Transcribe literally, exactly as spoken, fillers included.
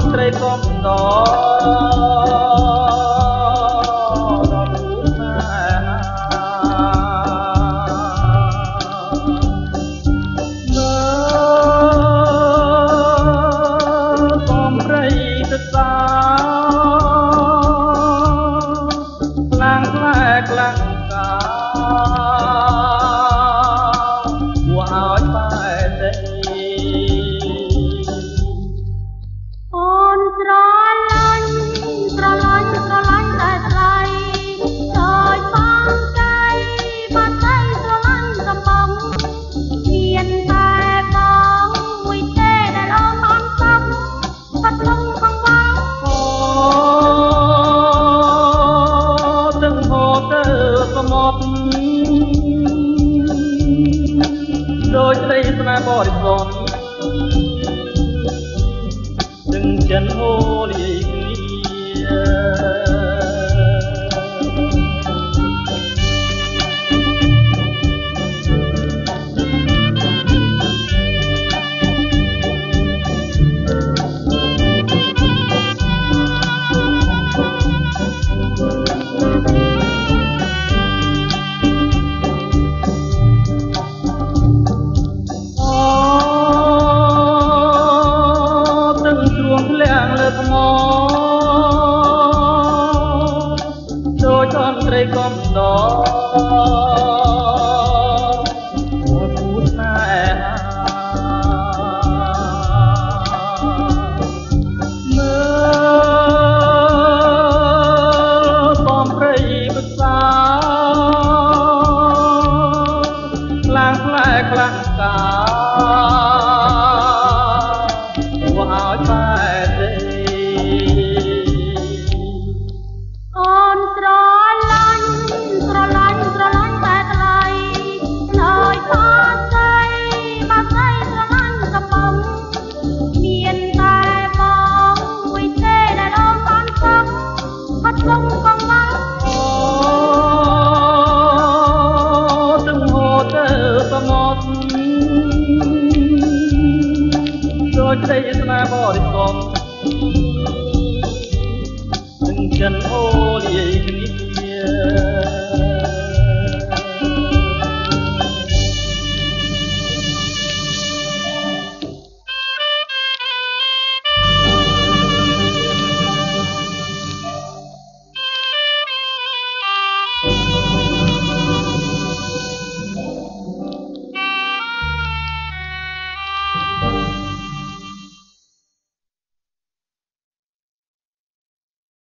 ត្រីកំដរខ្លាំងកាគួរឲ្យបែរទេអូនស្រឡាញ់ស្រឡាញ់ស្រឡាញ់តែថ្លៃដោយបងใจបាត់ใจស្រឡាញ់កំបងមានតែបងមួយទេដែលអូនបានសុខបាត់លំបងបងអូទាំងហូរទៅសមុទ្រដោយក្តីស្នេហ៍បរិសុទ្ធទាំងចិនអូលាយដូចអនត្រីកំដរអូនគូស្នេហាមើលបំព្រៃពិសាខ្លាំងផ្លែខ្លាំងកាគួរឲ្យបែរទេអូនស្រឡាញ់ស្រឡាញ់ស្រឡាញ់តែថ្លៃដោយបានใจបាត់ใจស្រឡាញ់កំបងមានតែបងមួយទេដែលអូនបានសុខបាត់លំបងបងអូទាំងហូរទៅសមុទ្រដោយក្តីស្នេហ៍បរិសុទ្ធទាំងចិនអូលាយគ្នា